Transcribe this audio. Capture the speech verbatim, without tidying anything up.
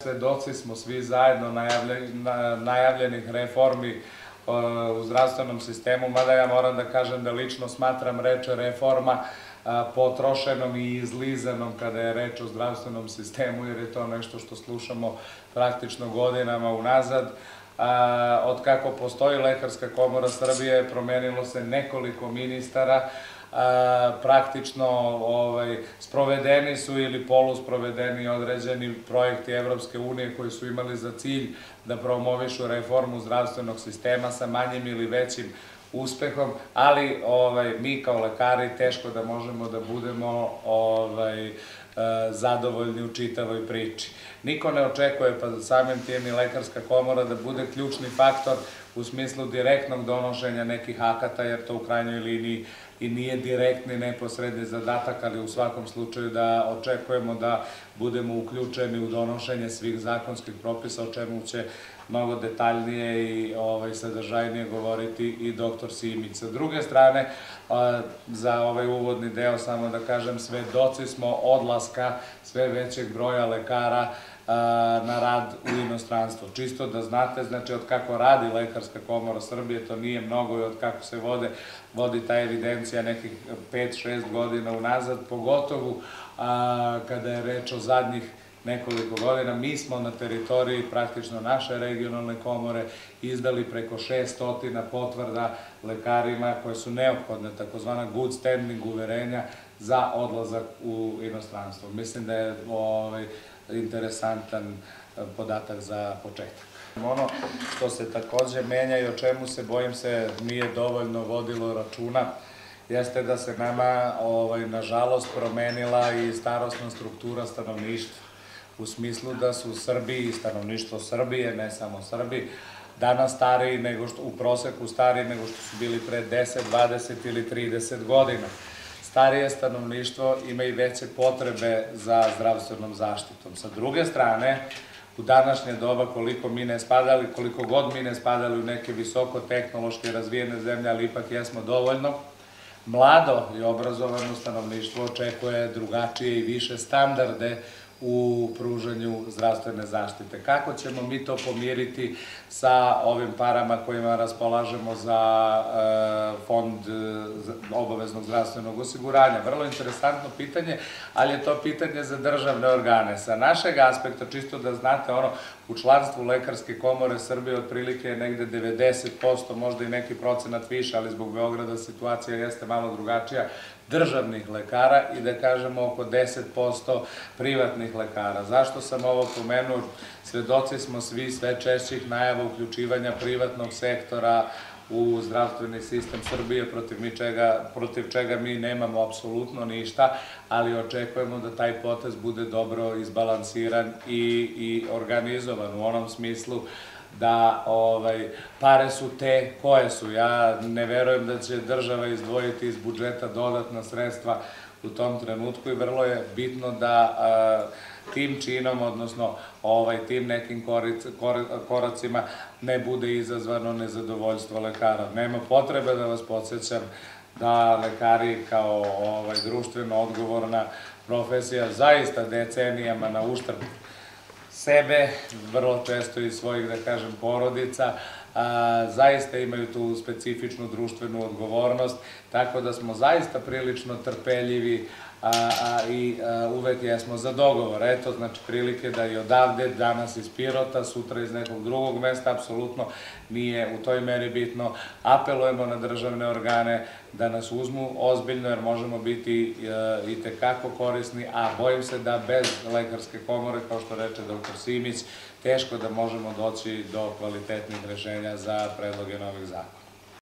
Svedoci smo svi zajedno najavljenih reformi u zdravstvenom sistemu, mada ja moram da kažem da lično smatram reč reforma potrošenom i izlizanom kada je reč o zdravstvenom sistemu, jer je to nešto što slušamo praktično godinama unazad. Od kako postoji Lekarska komora Srbije, promenilo se nekoliko ministara, praktično sprovedeni su ili polusprovedeni određeni projekti Evropske unije koji su imali za cilj da promovišu reformu zdravstvenog sistema sa manjim ili većim uspehom, ali mi kao lekari teško da možemo da budemo zadovoljni u čitavoj priči. Niko ne očekuje, pa samim tim i Lekarska komora, da bude ključni faktor u smislu direktnog donošenja nekih akata, jer to u krajnjoj liniji i nije direktni, neposredni zadatak, ali u svakom slučaju da očekujemo da budemo uključeni u donošenje svih zakonskih propisa, o čemu će mnogo detaljnije i sadržajnije govoriti i doktor Simić. Sa druge strane, za ovaj uvodni deo samo da kažem, svedoci smo odlaska sve većeg broja lekara na rad u inostranstvo. Čisto da znate, znači od kako radi Lekarska komora Srbije, to nije mnogo, i od kako se vodi ta evidencija nekih pet šest godina unazad, pogotovo kada je reč o zadnjih nekoliko godina. Mi smo na teritoriji praktično naše regionalne komore izdali preko šessto potvrda lekarima koje su neophodne, takozvana good standing uverenja za odlazak u inostranstvo. Mislim da je interesantan podatak za početak. Ono što se takođe menja i o čemu se, bojim se, nije dovoljno vodilo računa, jeste da se nama, nažalost, promenila i starosna struktura stanovništva. U smislu da su Srbi i stanovništvo Srbije, ne samo Srbi, danas stariji nego što, u proseku stariji nego što su bili pre deset, dvadeset ili trideset godina. Starije stanovništvo ima i veće potrebe za zdravstvenom zaštitom. Sa druge strane, u današnje doba, koliko mi ne spadali, koliko god mi ne spadali u neke visoko tehnološke razvijene zemlje, ali ipak jesmo dovoljno, mlado i obrazovano stanovništvo očekuje drugačije i više standarde u pružanju zdravstvene zaštite. Kako ćemo mi to pomiriti sa ovim parama kojima raspolažemo za fond obaveznog zdravstvenog osiguranja? Vrlo interesantno pitanje, ali je to pitanje za državne organe. Sa našeg aspekta, čisto da znate, ono, u članstvu Lekarske komore Srbije otprilike je negde devedeset posto, možda i neki procenat više, ali zbog Beograda situacija jeste malo drugačija, državnih lekara i da kažemo oko deset posto privatnih lekara. Zašto sam ovo pomenuo? Svedoci smo svi sve češćih najava uključivanja privatnog sektora u zdravstveni sistem Srbije, protiv čega mi nemamo apsolutno ništa, ali očekujemo da taj potez bude dobro izbalansiran i organizovan u onom smislu da pare su te koje su. Ja ne verujem da će država izdvojiti iz budžeta dodatna sredstva u tom trenutku i vrlo je bitno da tim činom, odnosno tim nekim koracima ne bude izazvano nezadovoljstvo lekara. Nema potrebe da vas podsjećam da lekari kao društveno odgovorna profesija zaista decenijama na uštrb sebe, vrlo često i svojih, da kažem, porodica, zaista imaju tu specifičnu društvenu odgovornost, tako da smo zaista prilično trpeljivi i uvek jesmo za dogovor. Eto, znači, prilike da i odavde, danas iz Pirota, sutra iz nekog drugog mesta, apsolutno nije u toj meri bitno. Apelujemo na državne organe da nas uzmu ozbiljno, jer možemo biti i tekako korisni, a bojim se da bez Lekarske komore, kao što reče doktor Simić, teško da možemo doći do kvalitetnih rešenja za predloge novih zakona.